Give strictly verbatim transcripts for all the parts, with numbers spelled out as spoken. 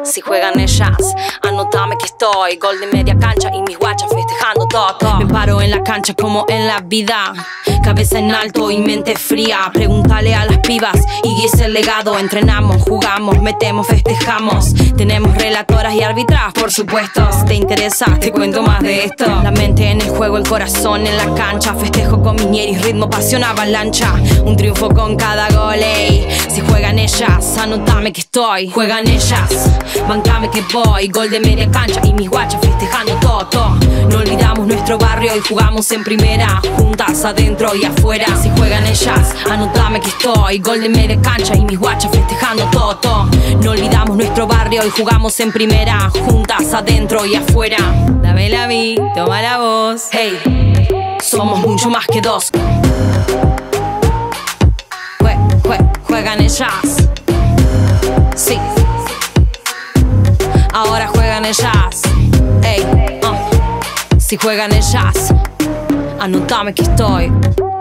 si juegan ellas, anotame que estoy. Gol de media cancha y mis guachas festejando todo, todo. Me paro en la cancha como en la vida, cabeza en alto y mente fría. Pregúntale a las pibas y es el legado. Entrenamos, jugamos, metemos, festejamos. Tenemos relatoras y arbitras, por supuesto. Si te interesa, te cuento más de esto. La mente en el juego, el corazón en la cancha. Festejo con Minieris, ritmo, pasión, avalancha. Un triunfo con cada gol, ey. Si juegan ellas, anotame que estoy. Juegan ellas, bancame que voy. Gol de media cancha y mis guachas festejando todo, todo. No olvidamos nuestro barrio y jugamos en primera, juntas adentro y afuera. Si juegan ellas, anotame que estoy. Gol de media cancha y mis guachas festejando todo, todo. No olvidamos nuestro barrio y jugamos en primera, juntas adentro y afuera. Dame la vi, toma la voz. Hey, somos mucho más que dos. Jue, jue, juegan ellas. Sí. Ahora juegan ellas. Hey, uh. Si juegan ellas, anotame que estoy.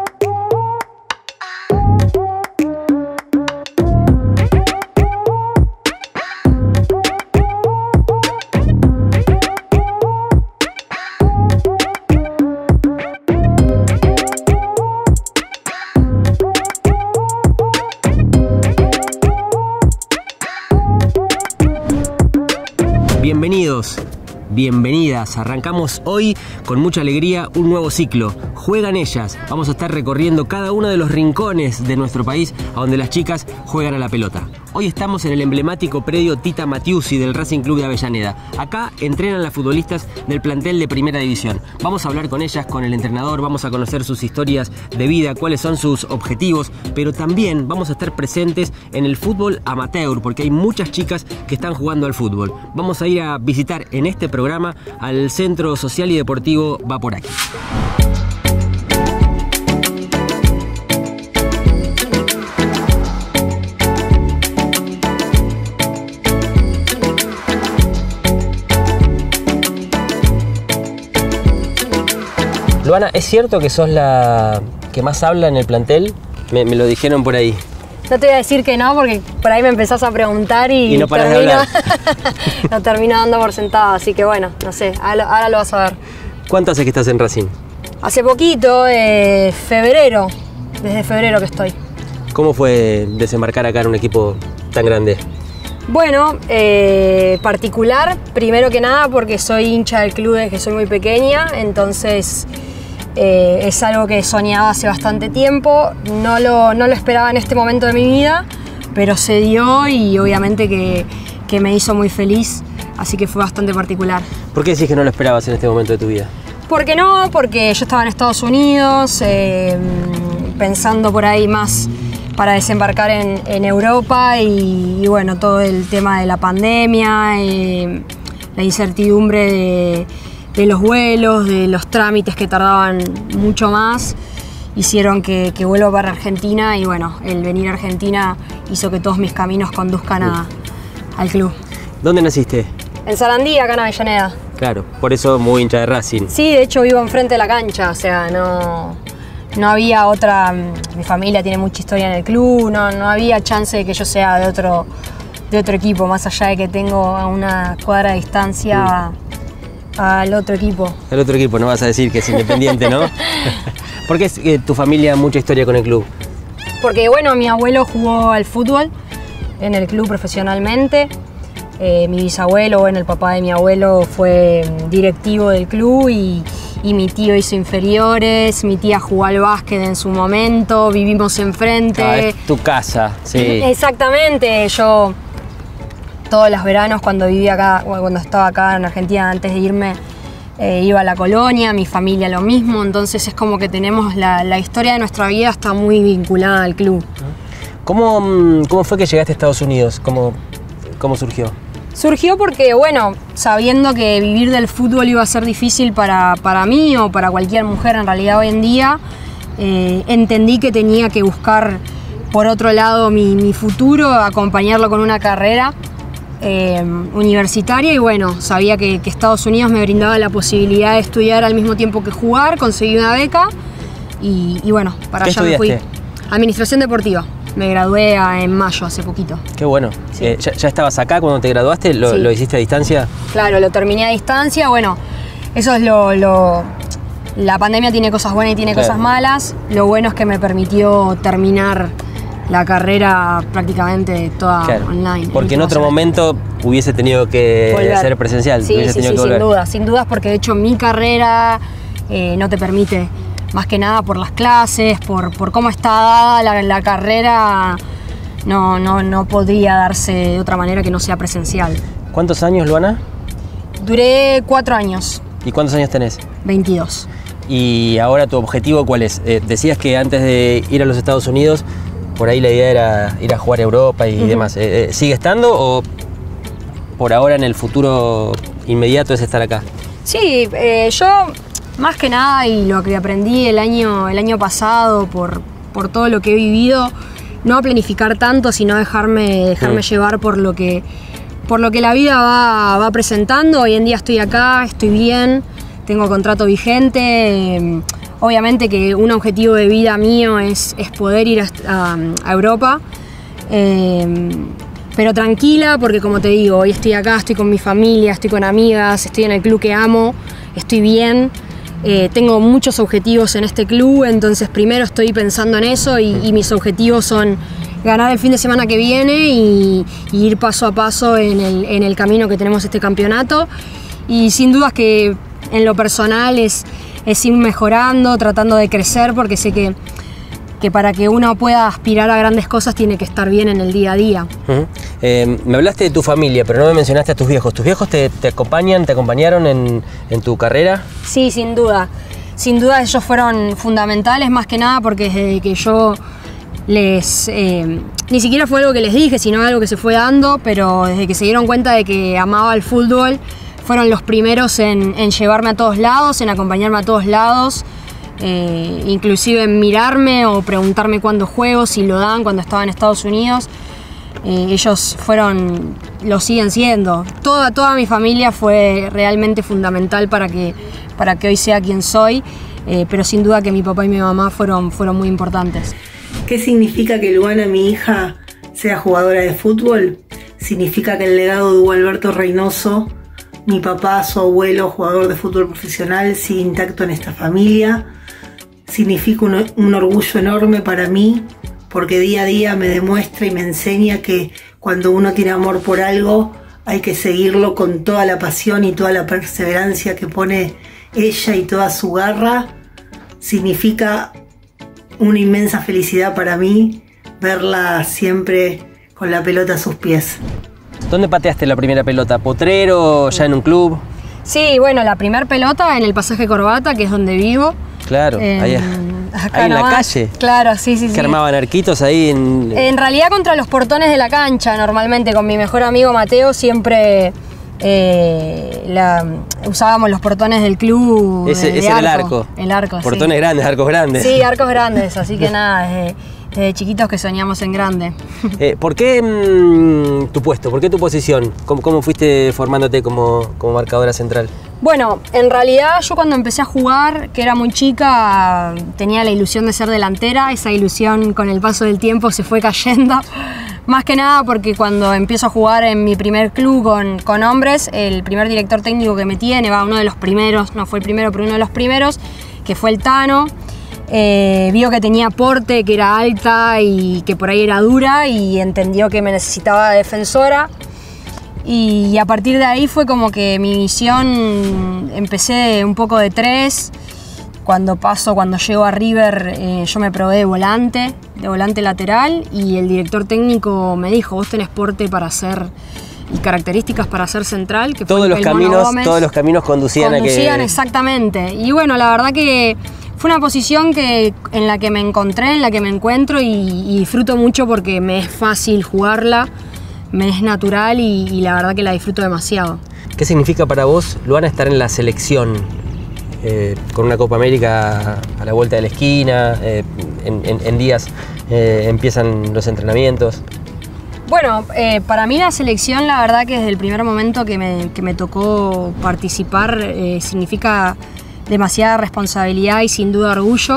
Bienvenidos, bienvenidas. Arrancamos hoy con mucha alegría un nuevo ciclo. Juegan ellas. Vamos a estar recorriendo cada uno de los rincones de nuestro país a donde las chicas juegan a la pelota. Hoy estamos en el emblemático predio Tita Matiusi del Racing Club de Avellaneda. Acá entrenan las futbolistas del plantel de Primera División. Vamos a hablar con ellas, con el entrenador, vamos a conocer sus historias de vida, cuáles son sus objetivos, pero también vamos a estar presentes en el fútbol amateur, porque hay muchas chicas que están jugando al fútbol. Vamos a ir a visitar en este programa al Centro Social y Deportivo Va Por Aquí. Luana, ¿es cierto que sos la que más habla en el plantel? Me, me lo dijeron por ahí. No te voy a decir que no, porque por ahí me empezás a preguntar y, y no parás termino, de hablar. Lo termino dando por sentado, así que bueno, no sé, ahora, ahora lo vas a ver. ¿Cuánto hace que estás en Racing? Hace poquito, eh, febrero, desde febrero que estoy. ¿Cómo fue desembarcar acá en un equipo tan grande? Bueno, eh, particular, primero que nada porque soy hincha del club desde que soy muy pequeña, entonces eh, es algo que soñaba hace bastante tiempo, no lo, no lo esperaba en este momento de mi vida, pero se dio y obviamente que, que me hizo muy feliz, así que fue bastante particular. ¿Por qué decís que no lo esperabas en este momento de tu vida? ¿Por qué no? Porque yo estaba en Estados Unidos, eh, pensando por ahí más para desembarcar en, en Europa y, y bueno, todo el tema de la pandemia, eh, la incertidumbre de, de los vuelos, de los trámites que tardaban mucho más, hicieron que, que vuelva para Argentina y bueno, el venir a Argentina hizo que todos mis caminos conduzcan a, al club. ¿Dónde naciste? En Sarandí, acá en Avellaneda. Claro, por eso muy hincha de Racing. Sí, de hecho vivo enfrente de la cancha, o sea, no... No había otra, mi familia tiene mucha historia en el club, no, no había chance de que yo sea de otro, de otro equipo, más allá de que tengo a una cuadra de distancia mm. al otro equipo. El otro equipo, no vas a decir que es independiente, ¿no? ¿Por qué es que tu familia mucha historia con el club? Porque bueno, mi abuelo jugó al fútbol en el club profesionalmente, eh, mi bisabuelo, bueno, el papá de mi abuelo fue directivo del club y Y mi tío hizo inferiores, mi tía jugó al básquet en su momento, vivimos enfrente. Ah, es tu casa, sí. Exactamente, yo todos los veranos cuando vivía acá, cuando estaba acá en Argentina antes de irme, eh, iba a la colonia, mi familia lo mismo, entonces es como que tenemos la, la historia de nuestra vida está muy vinculada al club. ¿Cómo, cómo fue que llegaste a Estados Unidos? ¿Cómo, cómo surgió? Surgió porque, bueno, sabiendo que vivir del fútbol iba a ser difícil para, para mí o para cualquier mujer en realidad hoy en día, eh, entendí que tenía que buscar por otro lado mi, mi futuro, acompañarlo con una carrera eh, universitaria y bueno, sabía que, que Estados Unidos me brindaba la posibilidad de estudiar al mismo tiempo que jugar, conseguí una beca y, y bueno, para allá me fui. Administración deportiva. Me gradué en mayo, hace poquito. Qué bueno. Sí. Eh, ¿ya, ¿Ya estabas acá cuando te graduaste? ¿Lo, sí. ¿Lo hiciste a distancia? Claro, lo terminé a distancia. Bueno, eso es lo... lo la pandemia tiene cosas buenas y tiene claro. cosas malas. Lo bueno es que me permitió terminar la carrera prácticamente toda claro. online. Porque en otro momento hubiese tenido que volver. ser presencial. Sí, sí, sí, sin duda, sin dudas, porque de hecho mi carrera eh, no te permite, más que nada por las clases, por, por cómo está dada la, la carrera, no, no, no podría darse de otra manera que no sea presencial. ¿Cuántos años, Luana? Duré cuatro años. ¿Y cuántos años tenés? veintidós. ¿Y ahora tu objetivo cuál es? Eh, decías que antes de ir a los Estados Unidos, por ahí la idea era ir a jugar a Europa y uh-huh. demás. Eh, ¿Sigue estando o por ahora en el futuro inmediato es estar acá? Sí, eh, yo más que nada, y lo que aprendí el año, el año pasado por, por todo lo que he vivido, no a planificar tanto, sino dejarme, dejarme uh-huh. llevar por lo que, por lo que la vida va, va presentando. Hoy en día estoy acá, estoy bien, tengo contrato vigente. Eh, Obviamente que un objetivo de vida mío es, es poder ir a, a, a Europa, eh, pero tranquila, porque como te digo, hoy estoy acá, estoy con mi familia, estoy con amigas, estoy en el club que amo, estoy bien, eh, tengo muchos objetivos en este club, entonces primero estoy pensando en eso y, y mis objetivos son ganar el fin de semana que viene y, y ir paso a paso en el, en el camino que tenemos este campeonato. Y sin dudas que en lo personal es... es ir mejorando, tratando de crecer, porque sé que, que para que uno pueda aspirar a grandes cosas tiene que estar bien en el día a día. Uh-huh. eh, me hablaste de tu familia, pero no me mencionaste a tus viejos. ¿Tus viejos te, te acompañan, te acompañaron en, en tu carrera? Sí, sin duda. Sin duda ellos fueron fundamentales, más que nada porque desde que yo les... Eh, ni siquiera fue algo que les dije, sino algo que se fue dando, pero desde que se dieron cuenta de que amaba el fútbol, fueron los primeros en, en llevarme a todos lados, en acompañarme a todos lados, eh, inclusive en mirarme o preguntarme cuándo juego, si lo dan, cuando estaba en Estados Unidos. Eh, ellos fueron, lo siguen siendo. Toda, toda mi familia fue realmente fundamental para que, para que hoy sea quien soy, eh, pero sin duda que mi papá y mi mamá fueron, fueron muy importantes. ¿Qué significa que Luana, mi hija, sea jugadora de fútbol? Significa que el legado de Hugo Alberto Reynoso, mi papá, su abuelo, jugador de fútbol profesional, sigue intacto en esta familia. Significa un, un orgullo enorme para mí, porque día a día me demuestra y me enseña que cuando uno tiene amor por algo, hay que seguirlo con toda la pasión y toda la perseverancia que pone ella y toda su garra. Significa una inmensa felicidad para mí verla siempre con la pelota a sus pies. ¿Dónde pateaste la primera pelota? ¿Potrero? ¿Ya en un club? Sí, bueno, la primera pelota en el Pasaje Corbata, que es donde vivo. Claro, eh, ahí, ahí en la calle. Claro, sí, sí, sí. ¿Que armaban arquitos ahí? En... en realidad contra los portones de la cancha, normalmente con mi mejor amigo Mateo siempre eh, la, usábamos los portones del club. Ese, de ese arco, era el arco. El arco, Portones sí. grandes, arcos grandes. Sí, arcos grandes, así que nada, desde, desde chiquitos que soñamos en grande. Eh, ¿Por qué mmm, tu puesto? ¿Por qué tu posición? ¿Cómo, cómo fuiste formándote como, como marcadora central? Bueno, en realidad yo cuando empecé a jugar, que era muy chica, tenía la ilusión de ser delantera. Esa ilusión con el paso del tiempo se fue cayendo. Más que nada porque cuando empiezo a jugar en mi primer club con, con hombres, el primer director técnico que me tiene, va uno de los primeros, no fue el primero, pero uno de los primeros, que fue el Tano, eh, vio que tenía porte, que era alta y que por ahí era dura y entendió que me necesitaba defensora. Y a partir de ahí fue como que mi visión, empecé un poco de tres. Cuando paso, cuando llego a River, eh, yo me probé de volante, de volante lateral, y el director técnico me dijo, vos tenés porte para ser y características para ser central. Que todos, fue los caminos, todos los caminos conducían, conducían a que... exactamente. Y bueno, la verdad que fue una posición que, en la que me encontré, en la que me encuentro y, y disfruto mucho porque me es fácil jugarla, me es natural y, y la verdad que la disfruto demasiado. ¿Qué significa para vos, Luana, estar en la selección? Eh, con una Copa América a la vuelta de la esquina, eh, en, en, en días eh, empiezan los entrenamientos. Bueno, eh, para mí la selección, la verdad que desde el primer momento que me, que me tocó participar, eh, significa demasiada responsabilidad y sin duda orgullo.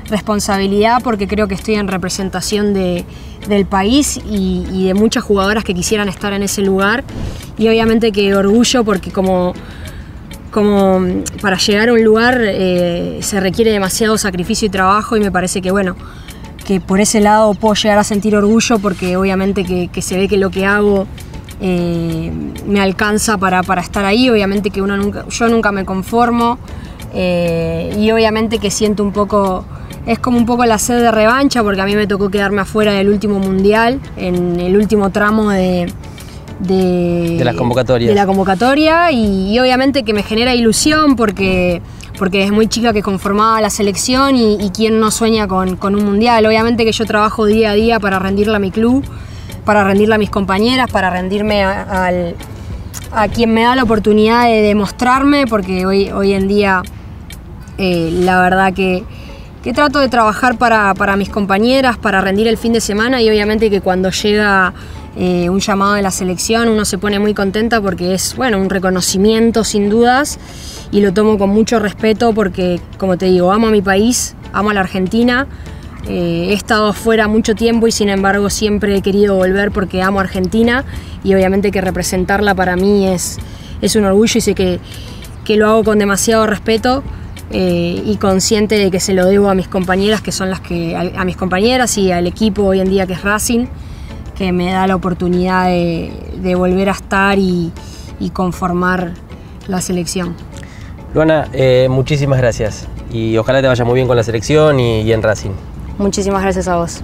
responsabilidad porque creo que estoy en representación de, del país y, y de muchas jugadoras que quisieran estar en ese lugar. Y obviamente que orgullo porque como, como para llegar a un lugar eh, se requiere demasiado sacrificio y trabajo, y me parece que bueno, que por ese lado puedo llegar a sentir orgullo porque obviamente que, que se ve que lo que hago eh, me alcanza para, para estar ahí. Obviamente que uno nunca, yo nunca me conformo eh, y obviamente que siento un poco... Es como un poco la sed de revancha porque a mí me tocó quedarme afuera del último mundial, en el último tramo de, de, de las convocatorias. De la convocatoria y, y obviamente que me genera ilusión porque, porque desde muy chica que conformaba la selección y, y quién no sueña con, con un mundial. Obviamente que yo trabajo día a día para rendirle a mi club, para rendirle a mis compañeras, para rendirme a, al, a quien me da la oportunidad de demostrarme, porque hoy, hoy en día eh, la verdad que que trato de trabajar para, para mis compañeras, para rendir el fin de semana, y obviamente que cuando llega eh, un llamado de la selección uno se pone muy contenta porque es bueno, un reconocimiento sin dudas, y lo tomo con mucho respeto porque, como te digo, amo a mi país, amo a la Argentina, eh, he estado fuera mucho tiempo y sin embargo siempre he querido volver porque amo a Argentina, y obviamente que representarla para mí es, es un orgullo, y sé que, que lo hago con demasiado respeto. Eh, y consciente de que se lo debo a mis compañeras, que son las que, a, a mis compañeras y al equipo hoy en día que es Racing, que me da la oportunidad de, de volver a estar y, y conformar la selección. Luana, eh, muchísimas gracias y ojalá te vaya muy bien con la selección y, y en Racing. Muchísimas gracias a vos.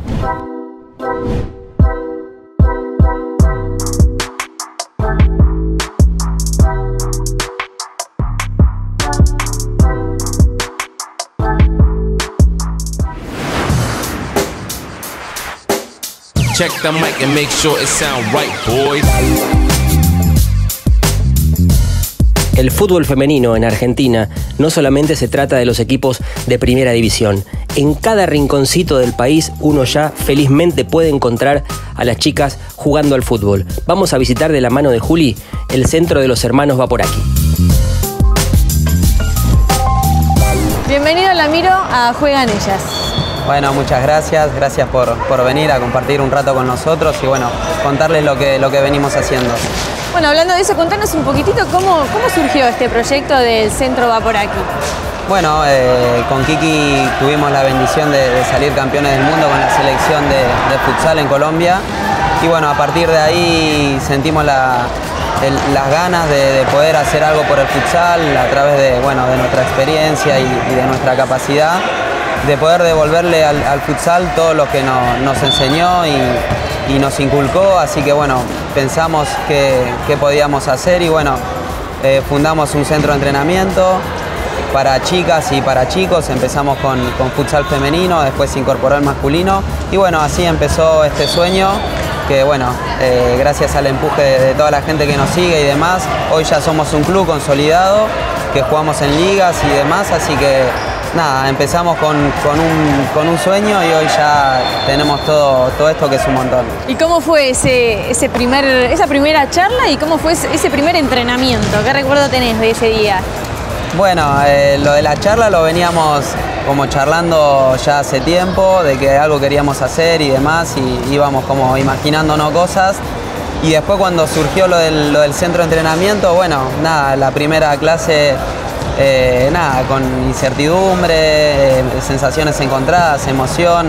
Check the mic and make sure it sound right, boys. El fútbol femenino en Argentina no solamente se trata de los equipos de primera división. En cada rinconcito del país uno ya felizmente puede encontrar a las chicas jugando al fútbol. Vamos a visitar de la mano de Juli el centro de los hermanos Vaporaki. Bienvenido, Lamiro, a Juegan Ellas. Bueno, muchas gracias, gracias por, por venir a compartir un rato con nosotros y bueno, contarles lo que, lo que venimos haciendo. Bueno, hablando de eso, contanos un poquitito cómo, cómo surgió este proyecto del Centro Vaporaki. Bueno, eh, con Kiki tuvimos la bendición de, de salir campeones del mundo con la selección de, de futsal en Colombia, y bueno, a partir de ahí sentimos la, el, las ganas de, de poder hacer algo por el futsal a través de, bueno, de nuestra experiencia y, y de nuestra capacidad, de poder devolverle al, al futsal todo lo que no, nos enseñó y, y nos inculcó, así que bueno, pensamos qué que podíamos hacer y bueno, eh, fundamos un centro de entrenamiento para chicas y para chicos. Empezamos con, con futsal femenino, después se incorporó el masculino y bueno, así empezó este sueño que bueno, eh, gracias al empuje de, de toda la gente que nos sigue y demás, hoy ya somos un club consolidado, que jugamos en ligas y demás, así que nada, empezamos con, con, un, con un sueño y hoy ya tenemos todo, todo esto que es un montón. ¿Y cómo fue ese, ese primer, esa primera charla y cómo fue ese, ese primer entrenamiento? ¿Qué recuerdo tenés de ese día? Bueno, eh, lo de la charla lo veníamos como charlando ya hace tiempo, de que algo queríamos hacer y demás, y íbamos como imaginándonos cosas. Y después cuando surgió lo del, lo del centro de entrenamiento, bueno, nada, la primera clase, eh, nada, con incertidumbre, eh, sensaciones encontradas, emoción,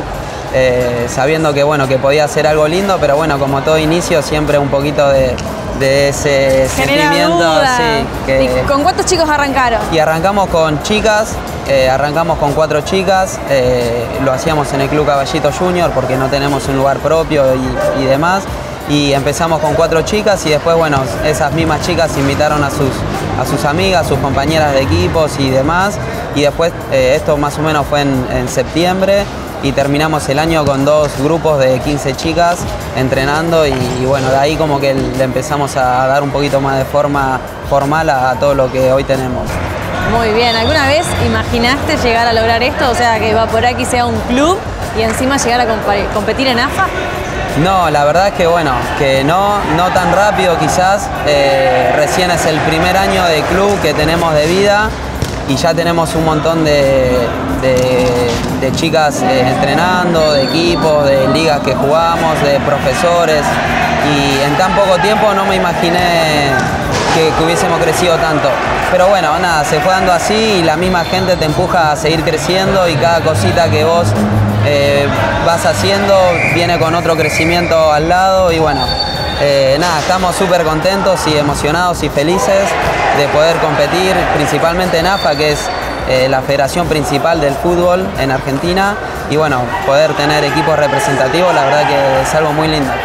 eh, sabiendo que, bueno, que podía ser algo lindo, pero bueno, como todo inicio, siempre un poquito de, de ese Genera sentimiento. duda. Sí, que, ¿Y con cuántos chicos arrancaron? Y arrancamos con chicas, eh, arrancamos con cuatro chicas, eh, lo hacíamos en el Club Caballito Junior porque no tenemos un lugar propio y, y demás. Y empezamos con cuatro chicas y después, bueno, esas mismas chicas invitaron a sus, a sus amigas, sus compañeras de equipos y demás. Y después, eh, esto más o menos fue en, en septiembre y terminamos el año con dos grupos de quince chicas entrenando y, y bueno, de ahí como que le empezamos a dar un poquito más de forma formal a, a todo lo que hoy tenemos. Muy bien, ¿alguna vez imaginaste llegar a lograr esto? O sea, que Vaporaki sea un club y encima llegar a comp- competir en A F A. No, la verdad es que bueno, que no, no tan rápido quizás, eh, recién es el primer año de club que tenemos de vida y ya tenemos un montón de, de, de chicas eh, entrenando, de equipos, de ligas que jugamos, de profesores, y en tan poco tiempo no me imaginé que, que hubiésemos crecido tanto. Pero bueno, nada, se fue dando así y la misma gente te empuja a seguir creciendo y cada cosita que vos eh, vas haciendo viene con otro crecimiento al lado y bueno, eh, nada, estamos súper contentos y emocionados y felices de poder competir principalmente en A F A, que es eh, la federación principal del fútbol en Argentina, y bueno, poder tener equipos representativos, la verdad que es algo muy lindo.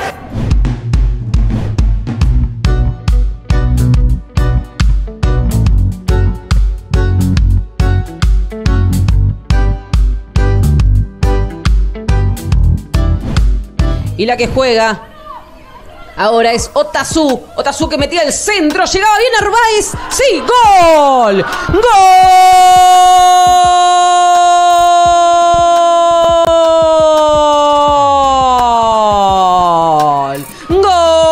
Y la que juega ahora es Otazu. Otazu que metía el centro. Llegaba bien Narváez. ¡Sí! ¡Gol! ¡Gol!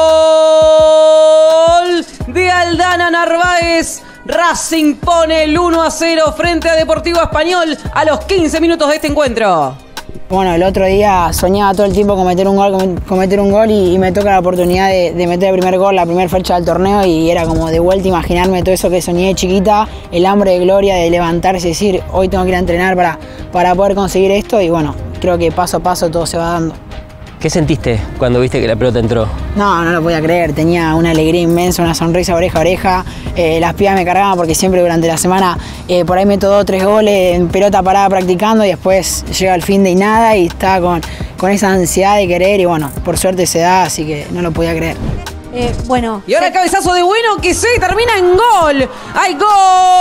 ¡Gol! De Aldana Narváez. Racing pone el uno a cero frente a Deportivo Español a los quince minutos de este encuentro. Bueno, el otro día soñaba todo el tiempo con meter un gol, con meter un gol y, y me toca la oportunidad de, de meter el primer gol, la primera fecha del torneo, y era como de vuelta imaginarme todo eso que soñé de chiquita, el hambre de gloria de levantarse y decir, hoy tengo que ir a entrenar para, para poder conseguir esto, y bueno, creo que paso a paso todo se va dando. ¿Qué sentiste cuando viste que la pelota entró? No, no lo podía creer, tenía una alegría inmensa, una sonrisa oreja a oreja, eh, las pibas me cargaban porque siempre durante la semana eh, por ahí meto dos o tres goles en pelota parada practicando y después llega el fin de y nada y estaba con, con esa ansiedad de querer y bueno, por suerte se da, así que no lo podía creer. Eh, bueno. Y ahora el cabezazo de Bueno que se termina en gol. ¡Hay gol!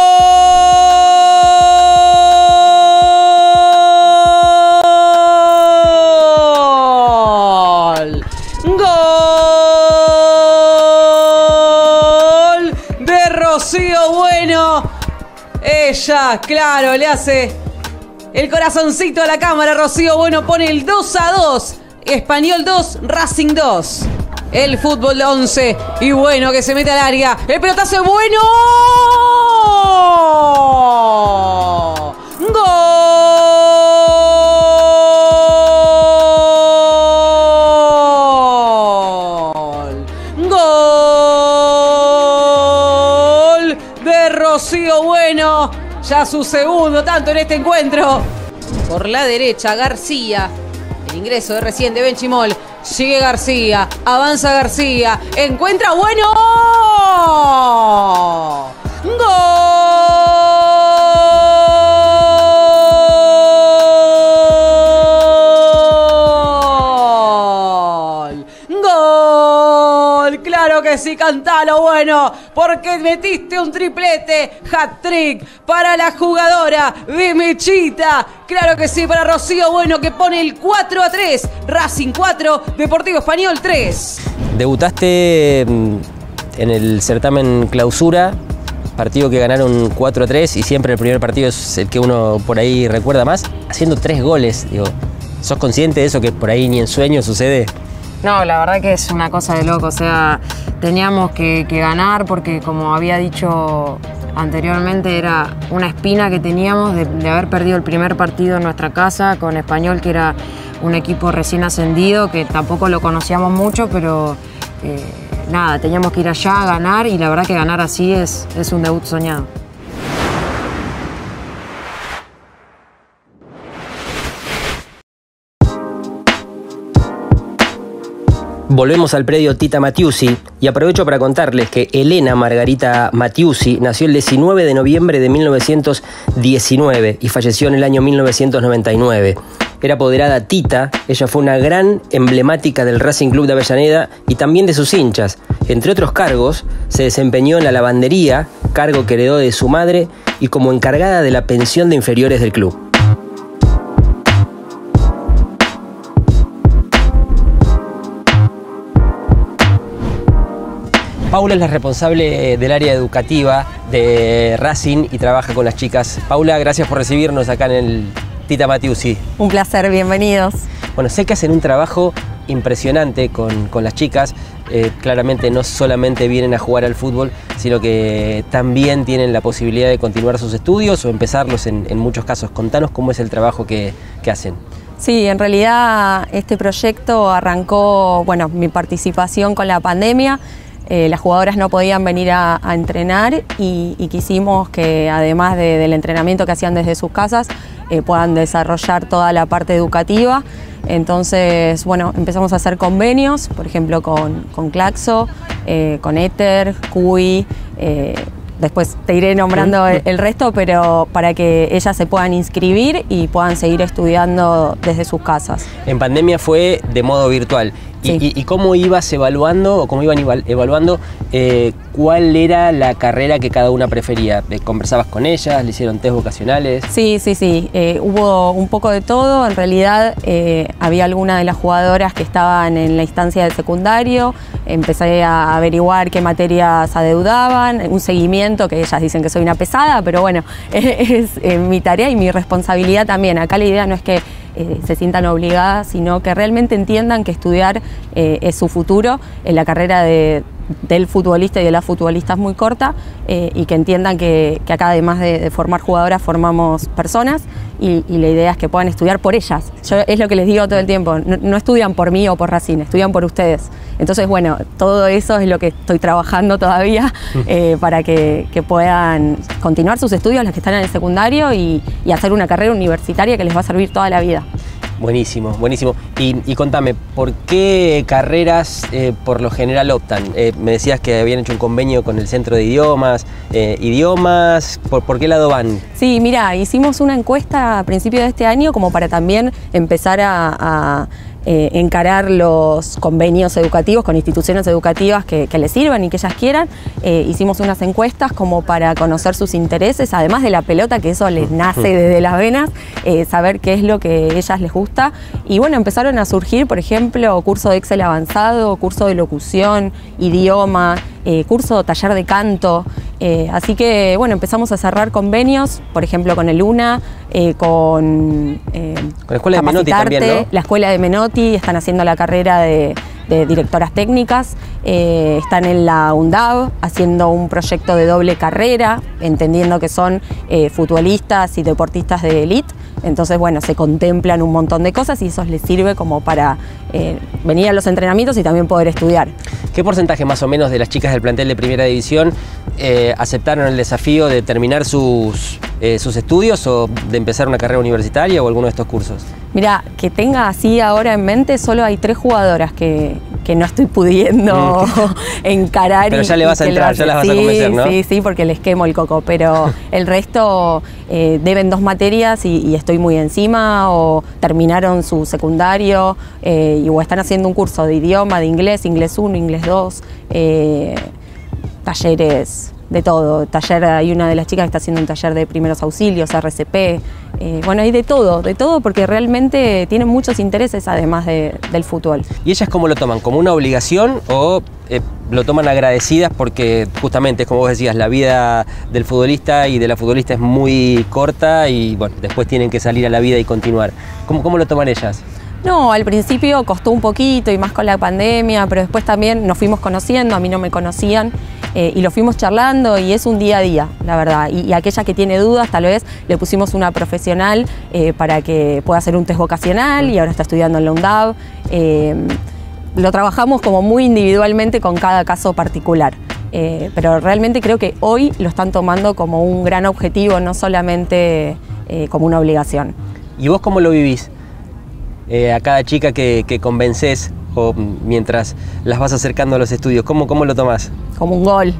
¡Gol! De Rocío Bueno. Ella, claro, le hace el corazoncito a la cámara. Rocío Bueno pone el dos a dos. Español dos, Racing dos. El fútbol once. Y Bueno que se mete al área. El pelotazo es Bueno. ¡Gol! ¡Gol! De Rocío Bueno. Ya su segundo tanto en este encuentro. Por la derecha, García. El ingreso de recién de Benchimol. Sigue García, avanza García, encuentra Bueno. ¡Gol! ¡Gol! Claro que sí, cantalo Bueno, porque metiste un triplete, hat-trick para la jugadora de Mechita. Claro que sí, para Rocío Bueno que pone el cuatro a tres. Racing cuatro, Deportivo Español tres. Debutaste en el certamen clausura, partido que ganaron cuatro a tres y siempre el primer partido es el que uno por ahí recuerda más, haciendo tres goles. Digo, ¿sos consciente de eso que por ahí ni en sueños sucede? No, la verdad que es una cosa de loco, o sea, teníamos que, que ganar porque como había dicho anteriormente era una espina que teníamos de, de haber perdido el primer partido en nuestra casa con Español, que era un equipo recién ascendido, que tampoco lo conocíamos mucho, pero eh, nada, teníamos que ir allá a ganar y la verdad que ganar así es, es un debut soñado. Volvemos al predio Tita Matiusi y aprovecho para contarles que Elena Margarita Matiusi nació el diecinueve de noviembre de mil novecientos diecinueve y falleció en el año mil novecientos noventa y nueve. Era apoderada Tita, ella fue una gran emblemática del Racing Club de Avellaneda y también de sus hinchas. Entre otros cargos, se desempeñó en la lavandería, cargo que heredó de su madre, y como encargada de la pensión de inferiores del club. Paula es la responsable del área educativa de Racing y trabaja con las chicas. Paula, gracias por recibirnos acá en el Tita Matiusi. Un placer, bienvenidos. Bueno, sé que hacen un trabajo impresionante con, con las chicas. eh, claramente no solamente vienen a jugar al fútbol, sino que también tienen la posibilidad de continuar sus estudios o empezarlos en, en muchos casos. Contanos cómo es el trabajo que, que hacen. Sí, en realidad este proyecto arrancó, bueno, mi participación con la pandemia. Eh, las jugadoras no podían venir a, a entrenar y, y quisimos que además de, del entrenamiento que hacían desde sus casas, eh, puedan desarrollar toda la parte educativa. Entonces, bueno, empezamos a hacer convenios, por ejemplo, con, con Claxo, eh, con Éter, Cui, eh, después te iré nombrando el, el resto, pero para que ellas se puedan inscribir y puedan seguir estudiando desde sus casas. En pandemia fue de modo virtual. Sí. ¿Y, y, y cómo ibas evaluando, o cómo iban evaluando eh, cuál era la carrera que cada una prefería? ¿Conversabas con ellas? ¿Le hicieron test vocacionales? Sí, sí, sí. Eh, hubo un poco de todo. En realidad eh, había algunas de las jugadoras que estaban en la instancia del secundario. Empecé a averiguar qué materias adeudaban, un seguimiento, que ellas dicen que soy una pesada, pero bueno, es, es eh, mi tarea y mi responsabilidad también. Acá la idea no es que Eh, se sientan obligadas, sino que realmente entiendan que estudiar eh, es su futuro. En la carrera de, del futbolista y de la futbolista es muy corta eh, y que entiendan que, que acá además de, de formar jugadoras formamos personas y, y la idea es que puedan estudiar por ellas. Yo es lo que les digo todo el tiempo, no, no estudian por mí o por Racing, estudian por ustedes. Entonces bueno, todo eso es lo que estoy trabajando todavía eh, para que, que puedan continuar sus estudios, las que están en el secundario y, y hacer una carrera universitaria que les va a servir toda la vida. Buenísimo, buenísimo. Y, y contame, ¿por qué carreras eh, por lo general optan? Eh, me decías que habían hecho un convenio con el Centro de Idiomas. Eh, ¿Idiomas? ¿Por, ¿Por qué lado van? Sí, mira, hicimos una encuesta a principios de este año como para también empezar a... a Eh, encarar los convenios educativos con instituciones educativas que, que les sirvan y que ellas quieran. Eh, hicimos unas encuestas como para conocer sus intereses, además de la pelota, que eso les nace desde las venas, eh, saber qué es lo que a ellas les gusta. Y bueno, empezaron a surgir, por ejemplo, curso de Excel avanzado, curso de locución, idioma, eh, curso taller de canto. Eh, así que bueno, empezamos a cerrar convenios, por ejemplo con el UNA, eh, con, eh, con la Escuela de Menotti también, ¿no? La Escuela de Menotti, están haciendo la carrera de, de directoras técnicas, eh, están en la UNDAV haciendo un proyecto de doble carrera, entendiendo que son eh, futbolistas y deportistas de élite. Entonces, bueno, se contemplan un montón de cosas y eso les sirve como para eh, venir a los entrenamientos y también poder estudiar. ¿Qué porcentaje más o menos de las chicas del plantel de Primera División eh, aceptaron el desafío de terminar sus, eh, sus estudios o de empezar una carrera universitaria o alguno de estos cursos? Mira, que tenga así ahora en mente, solo hay tres jugadoras que, que no estoy pudiendo mm. encarar. Pero ya le vas a entrar, ya las vas sí, a convencer, ¿no? Sí, sí, porque les quemo el coco, pero el resto eh, deben dos materias y, y estoy muy encima, o terminaron su secundario eh, y o están haciendo un curso de idioma, de inglés, inglés uno, inglés dos, eh, talleres de todo. Taller, hay una de las chicas que está haciendo un taller de primeros auxilios, R C P, eh, bueno, hay de todo, de todo porque realmente tienen muchos intereses además de, del fútbol. ¿Y ellas cómo lo toman? ¿Como una obligación o eh, lo toman agradecidas porque justamente, como vos decías, la vida del futbolista y de la futbolista es muy corta y bueno, después tienen que salir a la vida y continuar? ¿Cómo, cómo lo toman ellas? No, al principio costó un poquito y más con la pandemia, pero después también nos fuimos conociendo, a mí no me conocían eh, y lo fuimos charlando y es un día a día, la verdad. Y, y aquella que tiene dudas, tal vez le pusimos una profesional eh, para que pueda hacer un test vocacional y ahora está estudiando en la UNDAV. Eh, lo trabajamos como muy individualmente con cada caso particular. Eh, pero realmente creo que hoy lo están tomando como un gran objetivo, no solamente eh, como una obligación. ¿Y vos cómo lo vivís? Eh, a cada chica que, que convences o mientras las vas acercando a los estudios, ¿cómo, cómo lo tomás? Como un gol.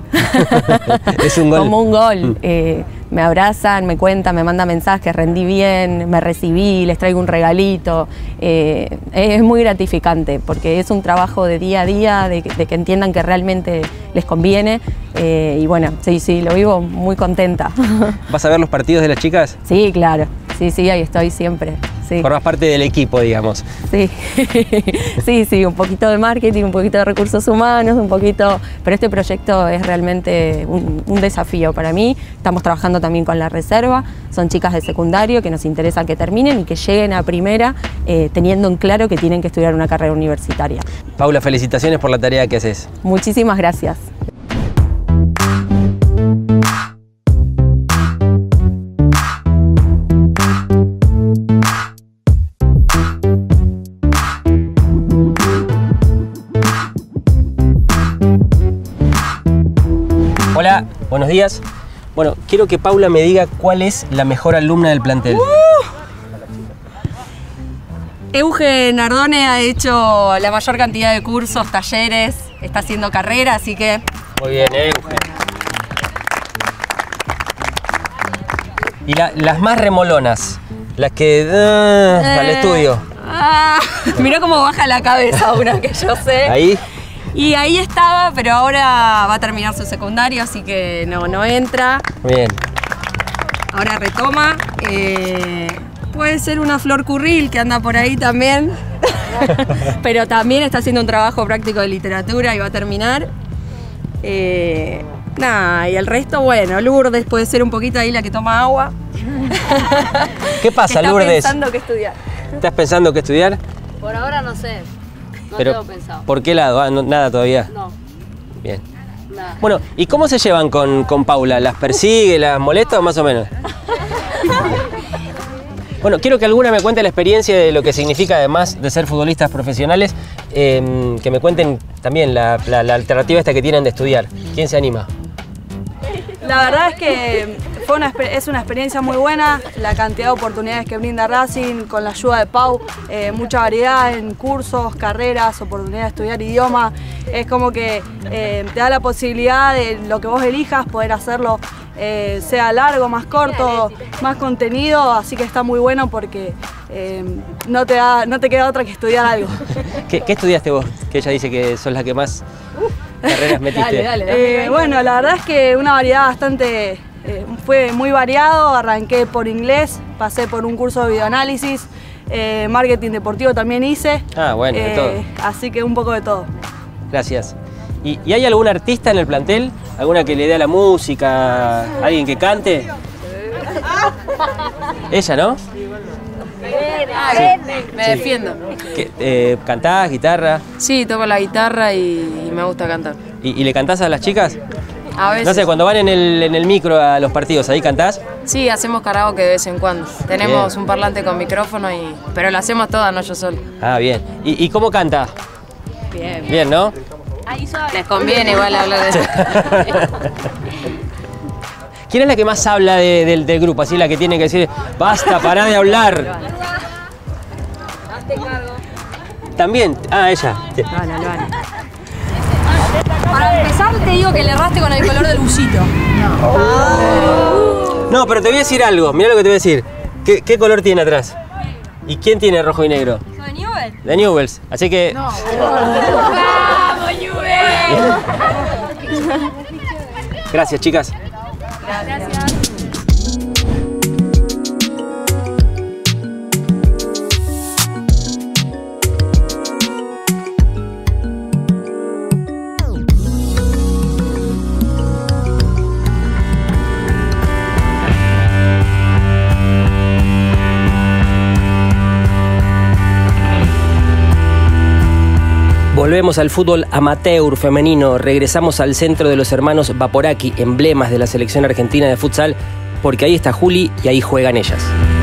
Es un gol. Como un gol. Eh, me abrazan, me cuentan, me mandan mensajes, rendí bien, me recibí, les traigo un regalito. Eh, es muy gratificante porque es un trabajo de día a día, de, de que entiendan que realmente les conviene. Eh, y bueno, sí, sí, lo vivo muy contenta. ¿Vas a ver los partidos de las chicas? Sí, claro. Sí, sí, ahí estoy siempre. sí. Formas parte del equipo, digamos. Sí, sí, sí, un poquito de marketing, un poquito de recursos humanos, un poquito... Pero este proyecto es realmente un, un desafío para mí. Estamos trabajando también con la reserva. Son chicas de secundario que nos interesa que terminen y que lleguen a primera eh, teniendo en claro que tienen que estudiar una carrera universitaria. Paula, felicitaciones por la tarea que haces. Muchísimas gracias. Hola, buenos días. Bueno, quiero que Paula me diga cuál es la mejor alumna del plantel. Uh. Euge Nardone ha hecho la mayor cantidad de cursos, talleres, está haciendo carrera, así que... Muy bien, Euge. Y la, las más remolonas, las que... Uh, eh, al estudio. Ah, mirá cómo baja la cabeza una que yo sé. Ahí. Y ahí estaba, pero ahora va a terminar su secundario, así que no, no entra. Bien. Ahora retoma. Eh, puede ser una Flor Curril que anda por ahí también. Pero también está haciendo un trabajo práctico de literatura y va a terminar. Eh, nada, y el resto, bueno, Lourdes puede ser un poquito ahí la que toma agua. ¿Qué pasa, está Lourdes? Estás pensando qué estudiar. ¿Estás pensando qué estudiar? Por ahora no sé. No Pero, tengo pensado. ¿por qué lado? Ah, no, nada todavía. No. Bien. Nada. Bueno, ¿y cómo se llevan con, con Paula? ¿Las persigue, las molesta o más o menos? Bueno, quiero que alguna me cuente la experiencia de lo que significa, además de ser futbolistas profesionales, eh, que me cuenten también la, la, la alternativa esta que tienen de estudiar. ¿Quién se anima? La verdad es que fue una, es una experiencia muy buena, la cantidad de oportunidades que brinda Racing con la ayuda de Pau, eh, mucha variedad en cursos, carreras, oportunidad de estudiar idioma, es como que eh, te da la posibilidad de lo que vos elijas, poder hacerlo eh, sea largo, más corto, más contenido, así que está muy bueno porque eh, no, te da, no te queda otra que estudiar algo. ¿Qué, qué estudiaste vos? Que ella dice que sos la que más carreras metiste. Dale, dale, dale. Eh, bueno, la verdad es que una variedad bastante, eh, fue muy variado, arranqué por inglés, pasé por un curso de videoanálisis, eh, marketing deportivo también hice. Ah, bueno, de eh, todo. Así que un poco de todo. Gracias. ¿Y, ¿Y hay algún artista en el plantel? ¿Alguna que le dé a la música? ¿Alguien que cante? Ella, ¿no? Ah, sí. Me Sí. defiendo. ¿Qué, eh, ¿Cantás, guitarra? Sí, toco la guitarra y, y me gusta cantar. ¿Y, ¿Y le cantás a las chicas? A veces. No sé, cuando van en el, en el micro a los partidos, ¿ahí cantás? Sí, hacemos karaoke de vez en cuando. Tenemos Bien. un parlante con micrófono, y pero lo hacemos todas, no yo solo. Ah, bien. ¿Y, y cómo canta? Bien. Bien, ¿no? Les conviene igual hablar de eso. ¿Quién es la que más habla de- del, del grupo? Así la que tiene que decir, basta, pará de hablar. También, ah, ella. Sí. Para empezar, te digo que le erraste con el color del busito. No, pero te voy a decir algo, mirá lo que te voy a decir. ¿Qué, qué color tiene atrás? ¿Y quién tiene rojo y negro? ¿De Newell? De Newells. Así que... ¡Vamos, Newell! Gracias, chicas. Gracias. Volvemos al fútbol amateur femenino, regresamos al centro de los hermanos Vaporaki, emblemas de la selección argentina de futsal, porque ahí está Juli y ahí juegan ellas.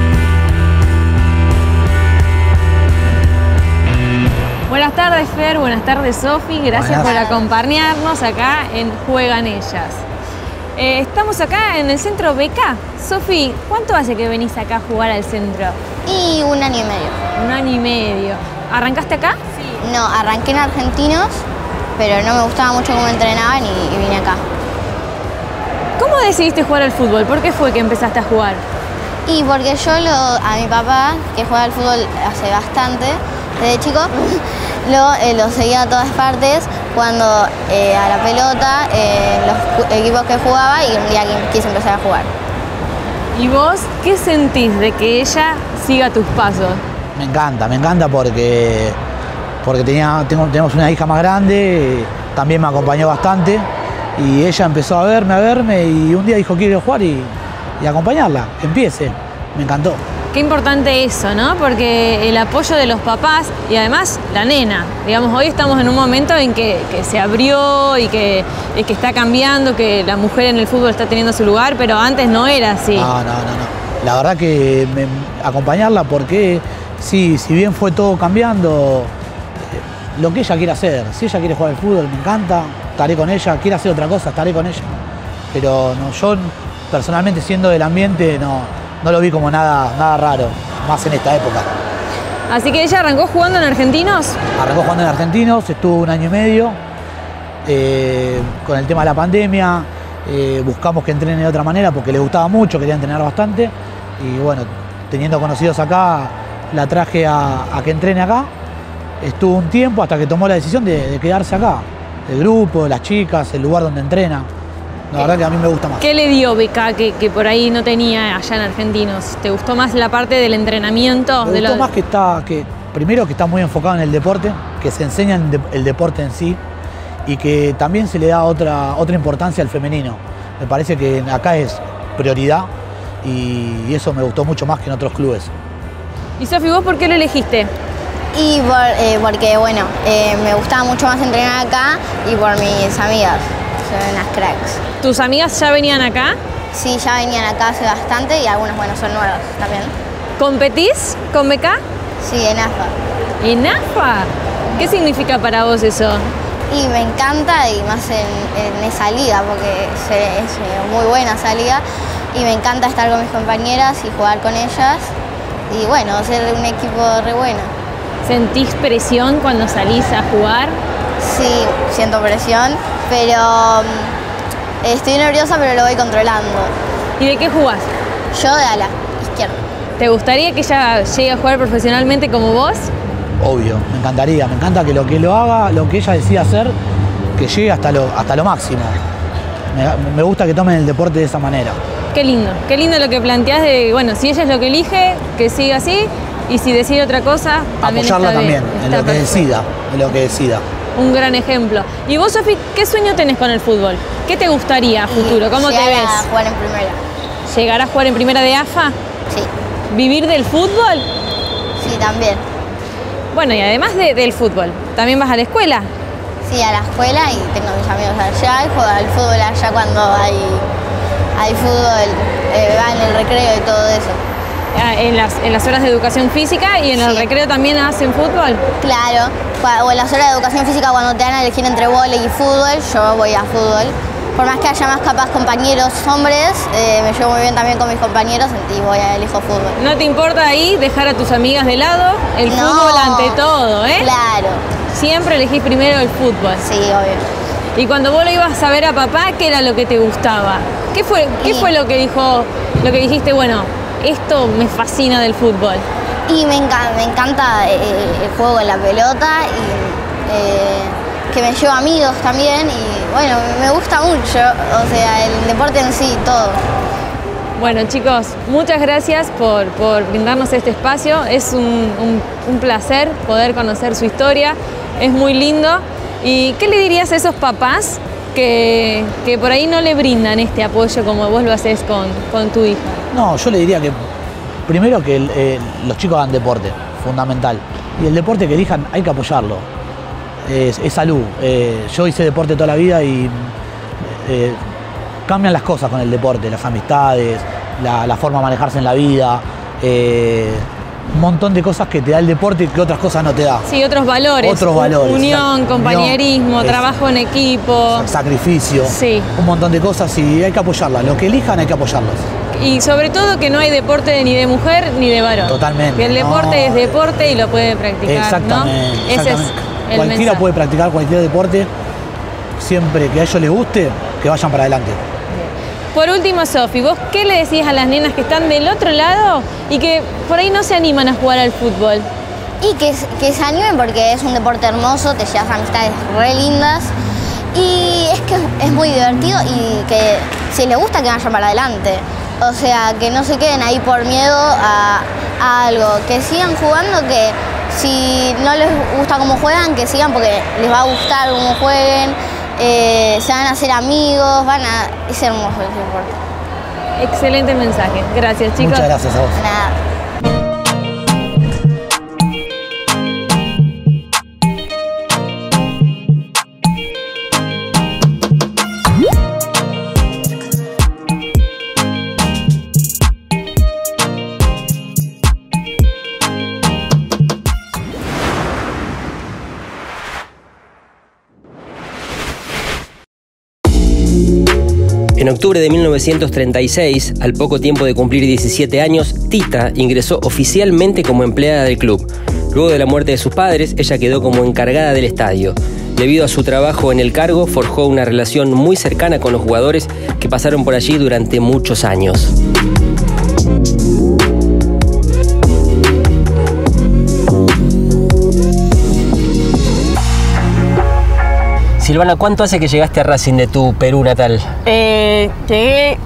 Buenas tardes, Fer, buenas tardes, Sofi, gracias Buenas. por acompañarnos acá en Juegan Ellas. Eh, estamos acá en el centro B K. Sofi, ¿cuánto hace que venís acá a jugar al centro? Y un año y medio. Un año y medio. ¿Arrancaste acá? No, arranqué en Argentinos, pero no me gustaba mucho cómo entrenaban y, y vine acá. ¿Cómo decidiste jugar al fútbol? ¿Por qué fue que empezaste a jugar? Y porque yo lo, a mi papá, que juega al fútbol hace bastante, desde chico, lo, eh, lo seguía a todas partes, cuando eh, a la pelota, eh, los equipos que jugaba, y un día quise empezar a jugar. ¿Y vos qué sentís de que ella siga tus pasos? Me encanta, me encanta porque, porque tenía, tengo, tenemos una hija más grande, también me acompañó bastante y ella empezó a verme, a verme y un día dijo quiero jugar y, y acompañarla, que empiece. Me encantó. Qué importante eso, ¿no? Porque el apoyo de los papás y además la nena. Digamos, hoy estamos en un momento en que, que se abrió y que, y que está cambiando, que la mujer en el fútbol está teniendo su lugar, pero antes no era así. No, no, no, no. La verdad que me, acompañarla porque sí, si bien fue todo cambiando, eh, lo que ella quiere hacer, si ella quiere jugar al fútbol, me encanta, estaré con ella, quiere hacer otra cosa, estaré con ella. Pero no, yo personalmente siendo del ambiente no... No lo vi como nada, nada raro, más en esta época. Así que ella arrancó jugando en Argentinos. Arrancó jugando en Argentinos, estuvo un año y medio. Eh, con el tema de la pandemia, eh, buscamos que entrene de otra manera porque le gustaba mucho, quería entrenar bastante. Y bueno, teniendo conocidos acá, la traje a, a que entrene acá. Estuvo un tiempo hasta que tomó la decisión de, de quedarse acá. El grupo, las chicas, el lugar donde entrena. La verdad que a mí me gusta más. ¿Qué le dio Beca que, que por ahí no tenía allá en Argentinos? ¿Te gustó más la parte del entrenamiento? Me de gustó lo... más que está, que primero que está muy enfocado en el deporte, que se enseña en de, el deporte en sí y que también se le da otra, otra importancia al femenino. Me parece que acá es prioridad y, y eso me gustó mucho más que en otros clubes. ¿Y Sofi, vos por qué lo elegiste? Y por, eh, porque, bueno, eh, me gustaba mucho más entrenar acá y por mis amigas. Son unas cracks. ¿Tus amigas ya venían acá? Sí, ya venían acá hace bastante y algunas, bueno, son nuevas también. ¿Competís con Beca? Sí, en A F A. ¿En A F A? ¿Qué significa para vos eso? Y me encanta, y más en, en esa liga, porque es, es muy buena esa liga. Y me encanta estar con mis compañeras y jugar con ellas. Y bueno, ser un equipo re bueno. ¿Sentís presión cuando salís a jugar? Sí, siento presión, pero um, estoy nerviosa, pero lo voy controlando. ¿Y de qué jugás? Yo de ala, izquierda. ¿Te gustaría que ella llegue a jugar profesionalmente como vos? Obvio, me encantaría, me encanta que lo que lo haga, lo que ella decida hacer, que llegue hasta lo, hasta lo máximo. Me, me gusta que tomen el deporte de esa manera. Qué lindo, qué lindo lo que planteás de, bueno, si ella es lo que elige, que siga así, y si decide otra cosa, también apoyarla está también, bien, en está lo que perfecto. decida, en lo que decida. Un gran ejemplo. Y vos, Sofi, ¿qué sueño tenés con el fútbol? ¿Qué te gustaría a futuro? ¿Cómo te ves? Llegar a jugar en primera. ¿Llegar a jugar en primera de A F A? Sí. ¿Vivir del fútbol? Sí, también. Bueno, y además de, del fútbol, ¿también vas a la escuela? Sí, a la escuela y tengo mis amigos allá y juego al fútbol allá cuando hay, hay fútbol, eh, va en el recreo y todo eso. En las, en las horas de educación física y en el Sí. recreo también hacen fútbol. Claro, o en las horas de educación física cuando te dan a elegir entre vóley y fútbol, yo voy a fútbol. Por más que haya más capaz compañeros hombres, eh, me llevo muy bien también con mis compañeros y voy a elijo fútbol. ¿No te importa ahí dejar a tus amigas de lado? El No. fútbol ante todo, ¿eh? Claro. Siempre elegís primero el fútbol. Sí, obvio. Y cuando vos lo ibas a ver a papá, ¿qué era lo que te gustaba? ¿Qué fue, qué Sí. fue lo que dijo, lo que dijiste, bueno, esto me fascina del fútbol? Y me encanta, me encanta eh, el juego en la pelota y eh, que me llevo amigos también y bueno, me gusta mucho, o sea, el deporte en sí, todo. Bueno, chicos, muchas gracias por, por brindarnos este espacio. Es un, un, un placer poder conocer su historia, es muy lindo. ¿Y qué le dirías a esos papás que, que por ahí no le brindan este apoyo como vos lo haces con, con tu hija? No, yo le diría que primero que el, eh, los chicos hagan deporte, fundamental. Y el deporte que elijan hay que apoyarlo. Es, es salud. Eh, yo hice deporte toda la vida y eh, cambian las cosas con el deporte, las amistades, la, la forma de manejarse en la vida. Eh, un montón de cosas que te da el deporte que otras cosas no te da. Sí, otros valores. Otros valores. Unión, Unión, compañerismo, es- trabajo en equipo. Sacrificio. Sí. Un montón de cosas y hay que apoyarlas. Lo que elijan hay que apoyarlos. Y sobre todo que no hay deporte ni de mujer ni de varón. Totalmente. Que el deporte No. es deporte y lo puede practicar, Exactamente. ¿no? Ese exactamente. es el Cualquiera mensaje. puede practicar cualquier deporte, siempre que a ellos les guste, que vayan para adelante. Por último, Sofi, ¿vos qué le decís a las nenas que están del otro lado y que por ahí no se animan a jugar al fútbol? Y que, que se animen porque es un deporte hermoso, te llevas amistades re lindas y es que es muy divertido y que si les gusta que vayan para adelante. O sea, que no se queden ahí por miedo a, a algo, que sigan jugando, que si no les gusta cómo juegan, que sigan porque les va a gustar cómo jueguen, eh, se van a hacer amigos, van a... es hermoso el deporte. Excelente mensaje. Gracias, chicos. Muchas gracias a vos. Nada. En octubre de mil novecientos treinta y seis, al poco tiempo de cumplir diecisiete años, Tita ingresó oficialmente como empleada del club. Luego de la muerte de sus padres, ella quedó como encargada del estadio. Debido a su trabajo en el cargo, forjó una relación muy cercana con los jugadores que pasaron por allí durante muchos años. Silvana, ¿cuánto hace que llegaste a Racing de tu Perú natal? Eh, llegué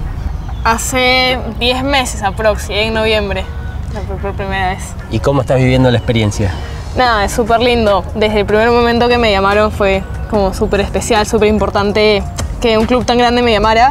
hace diez meses aprox, llegué en noviembre, por, por primera vez. ¿Y cómo estás viviendo la experiencia? Nada, es súper lindo. Desde el primer momento que me llamaron fue como súper especial, súper importante que un club tan grande me llamara.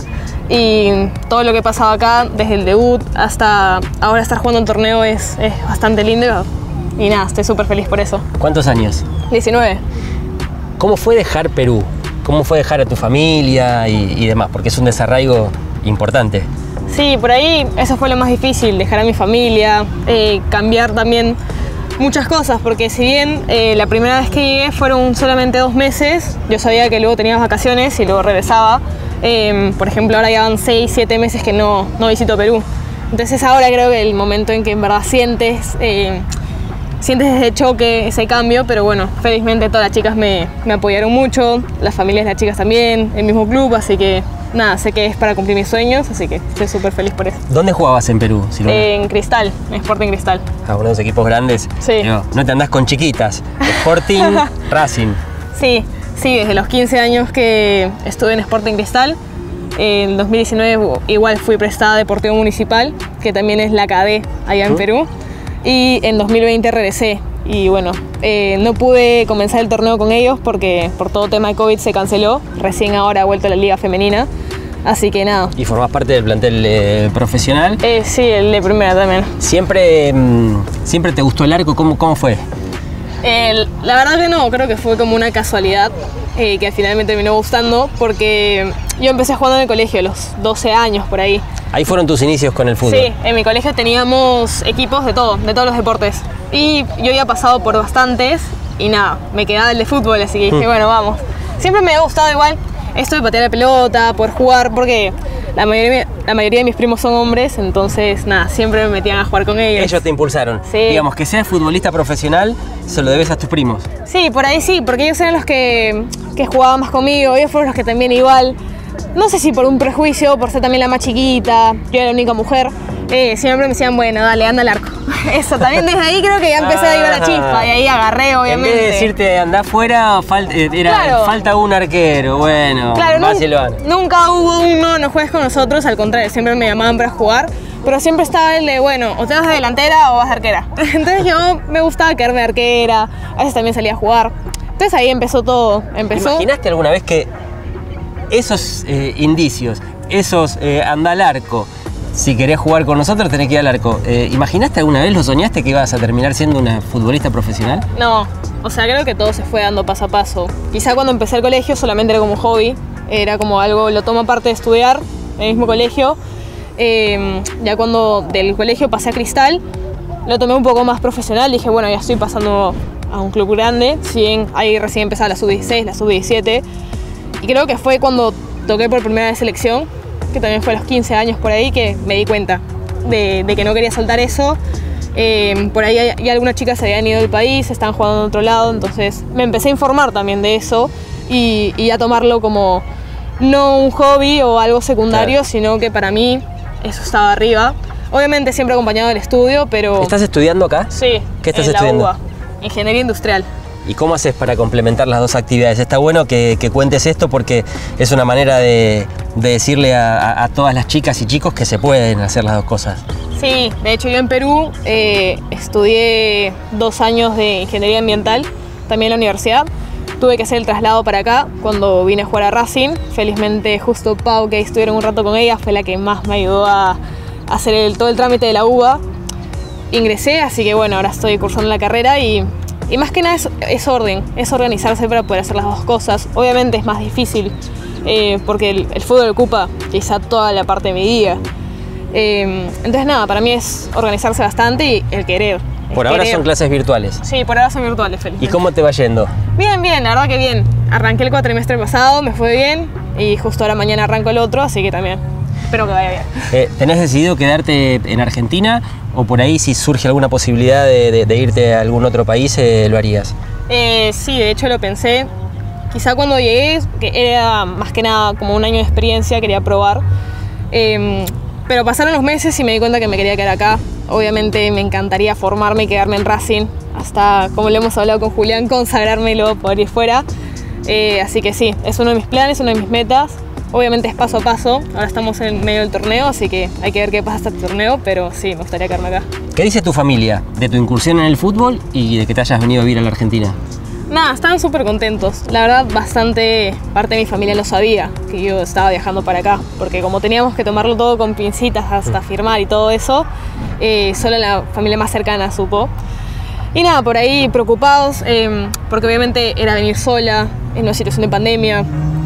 Y todo lo que pasaba acá, desde el debut hasta ahora estar jugando un torneo es, es bastante lindo. Y nada, estoy súper feliz por eso. ¿Cuántos años? diecinueve. ¿Cómo fue dejar Perú? ¿Cómo fue dejar a tu familia y, y demás? Porque es un desarraigo importante. Sí, por ahí eso fue lo más difícil, dejar a mi familia, eh, cambiar también muchas cosas, porque si bien eh, la primera vez que llegué fueron solamente dos meses, yo sabía que luego tenía vacaciones y luego regresaba. Eh, por ejemplo, ahora ya van seis, siete meses que no, no visito Perú. Entonces ahora creo que el momento en que en verdad sientes... Eh, Sientes ese choque, ese cambio, pero bueno, felizmente todas las chicas me, me apoyaron mucho, las familias de las chicas también, el mismo club, así que nada, sé que es para cumplir mis sueños, así que estoy súper feliz por eso. ¿Dónde jugabas en Perú, Silvana? En Cristal, en Sporting Cristal. Ah, uno de los equipos grandes. Sí. No, no te andás con chiquitas. Sporting, Racing. Sí, sí, desde los quince años que estuve en Sporting Cristal. En dos mil diecinueve igual fui prestada a Deportivo Municipal, que también es la K D allá en ¿Mm? Perú. Y en dos mil veinte regresé y bueno, eh, no pude comenzar el torneo con ellos porque por todo tema de COVID se canceló. Recién ahora ha vuelto a la liga femenina, así que nada. ¿Y formás parte del plantel eh, profesional? Eh, sí, el de primera también. ¿Siempre, mmm, ¿siempre te gustó el arco? ¿Cómo, cómo fue? Eh, la verdad que no, creo que fue como una casualidad eh, que al final me terminó gustando porque yo empecé jugando en el colegio a los doce años por ahí. Ahí fueron tus inicios con el fútbol. Sí, en mi colegio teníamos equipos de todo, de todos los deportes. Y yo había pasado por bastantes y nada, me quedaba el de fútbol, así que dije, mm. bueno, vamos. Siempre me ha gustado igual esto de patear la pelota, poder jugar, porque la mayoría, la mayoría de mis primos son hombres, entonces nada, siempre me metían a jugar con ellos. Ellos te impulsaron. Sí. Digamos, que seas futbolista profesional, se lo debes a tus primos. Sí, por ahí sí, porque ellos eran los que, que jugaban más conmigo, ellos fueron los que también igual. No sé si por un prejuicio, por ser también la más chiquita, yo era la única mujer, eh, siempre me decían, bueno, dale, anda al arco. Eso, también desde ahí creo que ya empecé a ir a la chispa y ahí agarré, obviamente. En vez de decirte, andá afuera, falta, era, claro. falta un arquero, bueno, claro, va Silvana. Nunca hubo un no, no juegues con nosotros, al contrario, siempre me llamaban para jugar, pero siempre estaba el de, bueno, o te vas de delantera o vas de arquera. Entonces yo me gustaba quedarme de arquera, a veces también salía a jugar. Entonces ahí empezó todo, empezó... ¿Imaginaste alguna vez que esos eh, indicios, esos eh, anda al arco, si querés jugar con nosotros tenés que ir al arco? Eh, ¿Imaginaste alguna vez, lo soñaste que ibas a terminar siendo una futbolista profesional? No, o sea, creo que todo se fue dando paso a paso. Quizá cuando empecé el colegio solamente era como hobby, era como algo, lo tomo aparte de estudiar en el mismo colegio. Eh, ya cuando del colegio pasé a Cristal, lo tomé un poco más profesional, dije, bueno, ya estoy pasando a un club grande, si bien ahí recién empezaba la sub dieciséis, la sub diecisiete, y creo que fue cuando toqué por primera vez selección, que también fue a los quince años por ahí, que me di cuenta de, de que no quería soltar eso. Eh, por ahí ya algunas chicas se habían ido del país, estaban jugando en otro lado, entonces me empecé a informar también de eso y, y a tomarlo como no un hobby o algo secundario, claro, sino que para mí eso estaba arriba. Obviamente siempre acompañado del estudio, pero... ¿Estás estudiando acá? Sí, ¿Qué estás en estudiando? La U B A, Ingeniería Industrial. ¿Y cómo haces para complementar las dos actividades? Está bueno que, que cuentes esto porque es una manera de, de decirle a, a, a todas las chicas y chicos que se pueden hacer las dos cosas. Sí, de hecho yo en Perú eh, estudié dos años de ingeniería ambiental, también en la universidad. Tuve que hacer el traslado para acá cuando vine a jugar a Racing. Felizmente justo Pau, que estuvieron un rato con ella, fue la que más me ayudó a, a hacer el, todo el trámite de la U B A. Ingresé, así que bueno, ahora estoy cursando la carrera y, y más que nada es, es orden, es organizarse para poder hacer las dos cosas. Obviamente es más difícil eh, porque el, el fútbol ocupa quizá toda la parte de mi día. Eh, entonces nada, para mí es organizarse bastante y el querer. Por ahora son clases virtuales. Sí, por ahora son virtuales, felizmente. ¿Y cómo te va yendo? Bien, bien, la verdad que bien. Arranqué el cuatrimestre pasado, me fue bien y justo ahora mañana arranco el otro, así que también espero que vaya bien. Eh, ¿Tenés decidido quedarte en Argentina o por ahí si surge alguna posibilidad de, de, de irte a algún otro país eh, lo harías? Eh, sí, de hecho lo pensé. Quizá cuando llegué, que era más que nada como un año de experiencia, quería probar. Eh, pero pasaron los meses y me di cuenta que me quería quedar acá. Obviamente me encantaría formarme y quedarme en Racing, hasta, como lo hemos hablado con Julián, consagrarme y luego poder ir fuera. Eh, así que sí, es uno de mis planes, una de mis metas. Obviamente es paso a paso, ahora estamos en medio del torneo, así que hay que ver qué pasa hasta el torneo, pero sí, me gustaría quedarme acá. ¿Qué dice tu familia de tu incursión en el fútbol y de que te hayas venido a vivir a la Argentina? Nada, estaban súper contentos. La verdad, bastante parte de mi familia lo sabía, que yo estaba viajando para acá, porque como teníamos que tomarlo todo con pincitas hasta firmar y todo eso, eh, solo la familia más cercana supo. Y nada, por ahí preocupados, eh, porque obviamente era venir sola, en una situación de pandemia.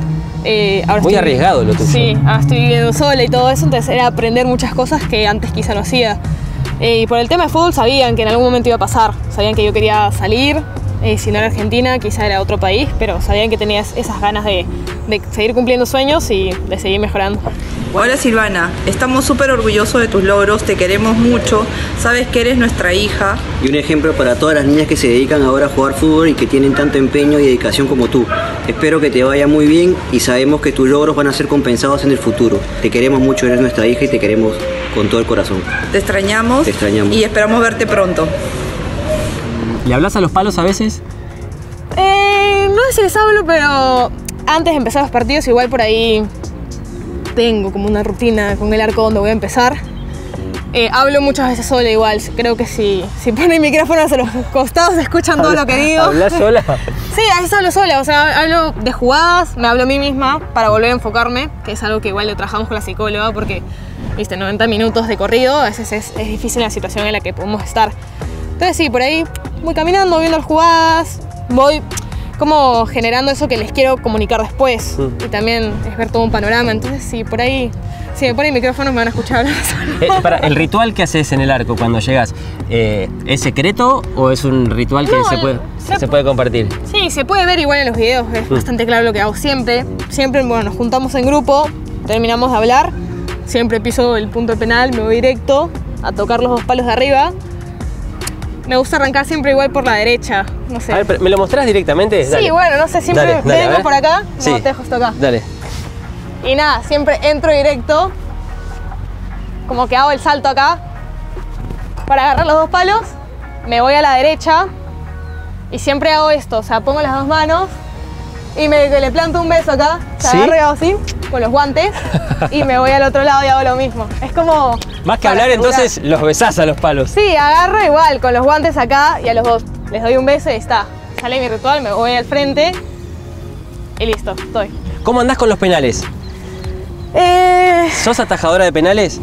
Eh, ahora Muy estoy, arriesgado lo tuyo. Sí, ahora estoy viviendo sola y todo eso, entonces era aprender muchas cosas que antes quizá no hacía. Eh, y por el tema de fútbol sabían que en algún momento iba a pasar, sabían que yo quería salir. Eh, si no era Argentina, quizá era otro país, pero sabían que tenías esas ganas de, de seguir cumpliendo sueños y de seguir mejorando. Hola Silvana, estamos súper orgullosos de tus logros, te queremos mucho, sabes que eres nuestra hija. Y un ejemplo para todas las niñas que se dedican ahora a jugar fútbol y que tienen tanto empeño y dedicación como tú. Espero que te vaya muy bien y sabemos que tus logros van a ser compensados en el futuro. Te queremos mucho, eres nuestra hija y te queremos con todo el corazón. Te extrañamos, te extrañamos. Y esperamos verte pronto. ¿Le hablas a los palos a veces? Eh, no sé si les hablo, pero antes de empezar los partidos igual por ahí tengo como una rutina con el arco donde voy a empezar. Eh, hablo muchas veces sola igual, creo que si, si ponen el micrófono hacia los costados escuchan todo lo que digo. ¿Hablas sola? Sí, a veces hablo sola, o sea, hablo de jugadas, me hablo a mí misma para volver a enfocarme, que es algo que igual lo trabajamos con la psicóloga porque, viste, noventa minutos de corrido, a veces es, es difícil la situación en la que podemos estar. Entonces sí, por ahí voy caminando, viendo las jugadas, voy como generando eso que les quiero comunicar después. Mm. Y también es ver todo un panorama, entonces sí, por ahí, si me ponen micrófono me van a escuchar hablar eh, para, ¿El ritual que haces en el arco cuando llegas, eh, es secreto o es un ritual que no, se, puede, se, se puede compartir? Sí, se puede ver igual en los videos, es mm. bastante claro lo que hago siempre. Siempre, bueno, nos juntamos en grupo, terminamos de hablar, siempre piso el punto de penal, me voy directo a tocar los dos palos de arriba. Me gusta arrancar siempre igual por la derecha, no sé. A ver, ¿me lo mostrás directamente? Sí, dale. Bueno, no sé, siempre dale, dale, vengo por acá, sí. No, te dejo justo acá. Dale. Y nada, siempre entro directo, como que hago el salto acá, para agarrar los dos palos, me voy a la derecha y siempre hago esto, o sea, pongo las dos manos y me, le planto un beso acá, o sea, ¿sí? Agarro y hago así, con los guantes, y me voy al otro lado y hago lo mismo. Es como... Más que hablar, asegurar. Entonces los besás a los palos. Sí, agarro igual, con los guantes acá y a los dos les doy un beso y está. Sale mi ritual, me voy al frente y listo, estoy. ¿Cómo andás con los penales? Eh... ¿Sos atajadora de penales?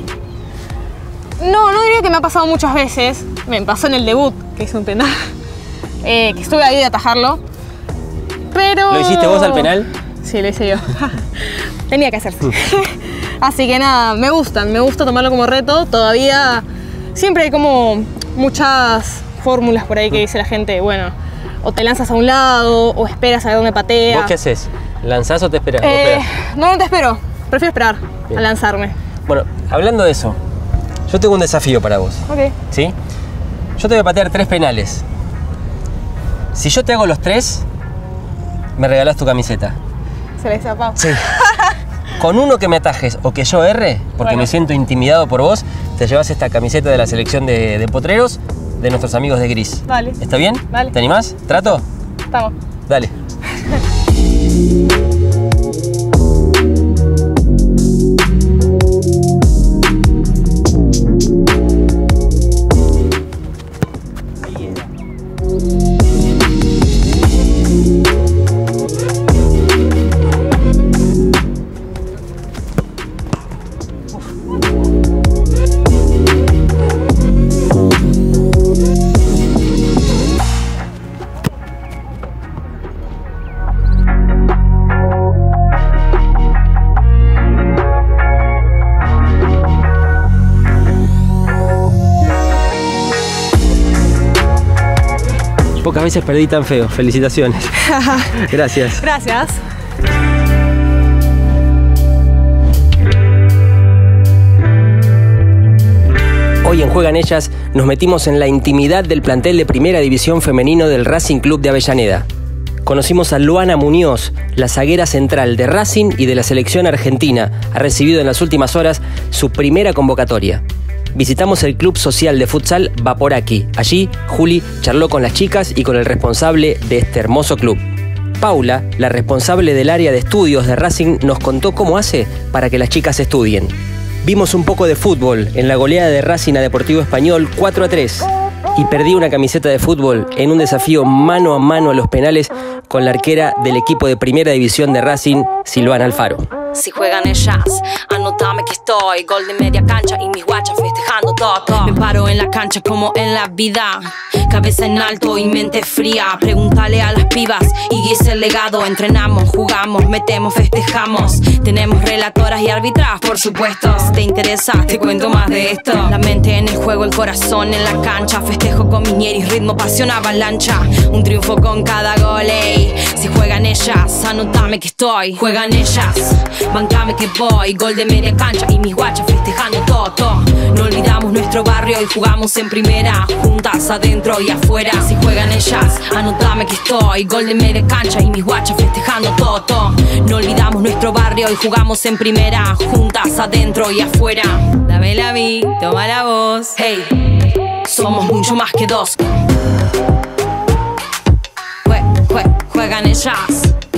No, no diría que me ha pasado muchas veces. Me pasó en el debut, que hice un penal, eh, que estuve ahí de atajarlo. Pero... ¿Lo hiciste vos al penal? Sí, lo hice yo. Tenía que hacerse. Así que nada, me gustan, me gusta tomarlo como reto. Todavía siempre hay como muchas fórmulas por ahí que dice la gente, bueno, o te lanzas a un lado, o esperas a ver dónde patea. ¿Vos qué haces? ¿Lanzás o te esperas? Eh, no, no te espero. Prefiero esperar. Bien. A lanzarme. Bueno, hablando de eso, yo tengo un desafío para vos. Ok. ¿Sí? Yo te voy a patear tres penales. Si yo te hago los tres, me regalás tu camiseta. Se le hizo a Pau. Sí. Con uno que me atajes o que yo erre, porque bueno. me siento intimidado por vos, te llevas esta camiseta de la selección de, de potreros de nuestros amigos de Gris. Vale. ¿Está bien? Vale. ¿Te animás? ¿Trato? estamos. Dale. Pocas veces perdí tan feo. Felicitaciones. Gracias. Gracias. Hoy en Juegan Ellas nos metimos en la intimidad del plantel de Primera División Femenino del Racing Club de Avellaneda. Conocimos a Luana Muñoz, la zaguera central de Racing y de la selección argentina. Ha recibido en las últimas horas su primera convocatoria. Visitamos el club social de futsal Vaporaki. Allí, Juli charló con las chicas y con el responsable de este hermoso club. Paula, la responsable del área de estudios de Racing, nos contó cómo hace para que las chicas estudien. Vimos un poco de fútbol en la goleada de Racing a Deportivo Español cuatro a tres. Y perdí una camiseta de fútbol en un desafío mano a mano a los penales con la arquera del equipo de Primera División de Racing, Silvana Alfaro. Si juegan ellas, anotame que estoy. Gol de media cancha y mis guachas festejando todo. Me paro en la cancha como en la vida. Cabeza en alto y mente fría. Pregúntale a las pibas y es el legado. Entrenamos, jugamos, metemos, festejamos. Tenemos relatoras y arbitras, por supuesto. Si te interesa, te cuento más de esto. La mente en el juego, el corazón en la cancha. Festejo con mis ñeris, ritmo, pasión, avalancha. Un triunfo con cada gol, ey. Si juegan ellas, anotame que estoy. Juegan ellas, bancame que voy. Gol de media cancha y mis guachas festejando todo, todo. No olvidamos nuestro barrio y jugamos en primera. Juntas adentro y afuera. Si juegan ellas, anotame que estoy. Gol de media cancha y mis guachas festejando todo, todo. No olvidamos nuestro barrio y jugamos en primera. Juntas adentro y afuera. Dame la vi, toma la voz. Hey, somos mucho más que dos. Jue, jue, juegan ellas.